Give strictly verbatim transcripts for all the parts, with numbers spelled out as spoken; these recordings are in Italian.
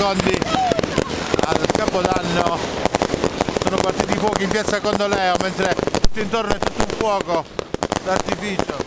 secondi al Capodanno sono partiti i fuochi in piazza Condoleo, mentre tutto intorno è tutto un fuoco d'artificio.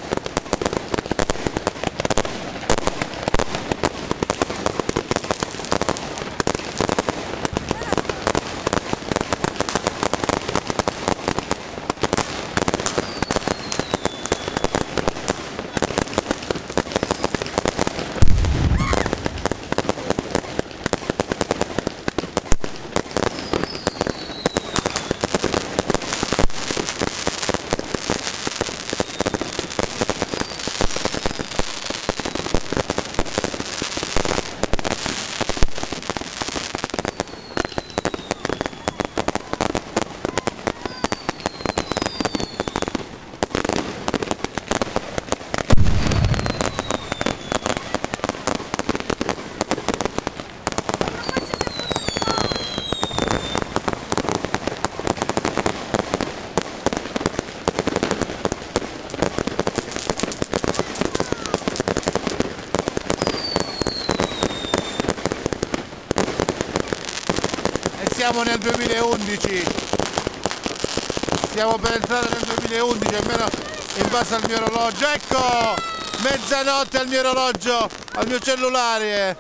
Siamo nel duemilaundici, stiamo per entrare nel duemilaundici, almeno in base al mio orologio. Ecco, mezzanotte al mio orologio, al mio cellulare.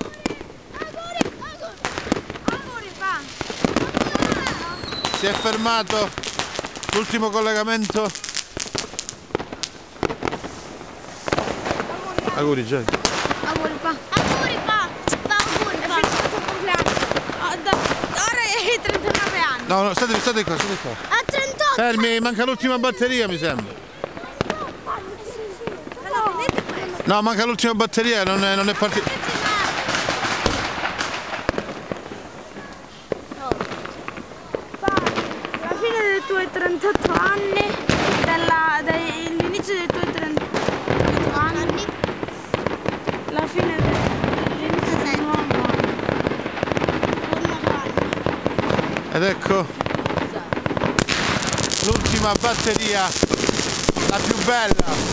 Si è fermato l'ultimo collegamento. Auguri Gianni. Auguri pa. Auguri pa. Auguri pa. È finito il tuo compleanno. Ora hai trentanove anni. No, no, state, state qua, state qua. A trentotto. Fermi, manca l'ultima batteria mi sembra. No, manca l'ultima batteria, non è, non è partita. Alla fine dei tuoi trentotto anni, dall'inizio dei tuoi trentotto anni, la fine dell'inizio del nuovo anno. Ed ecco l'ultima batteria, la più bella.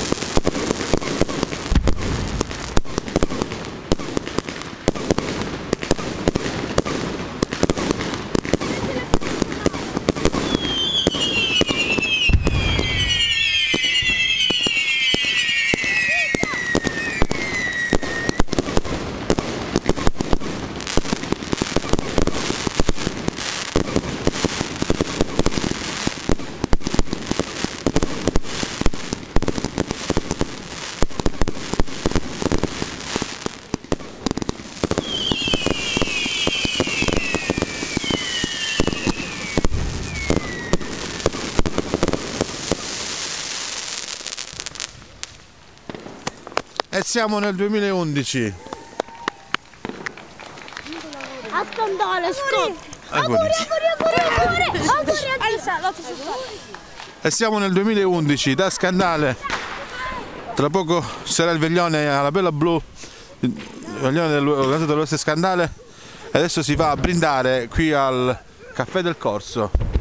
E siamo nel duemilaundici. A Scandale, Auguri. auguri, auguri, auguri, auguri. E siamo nel duemilaundici, da Scandale. Tra poco sarà il veglione alla Bella Blu, il veglione dell'Organizzato dell'Oeste Scandale. E adesso si va a brindare qui al Caffè del Corso.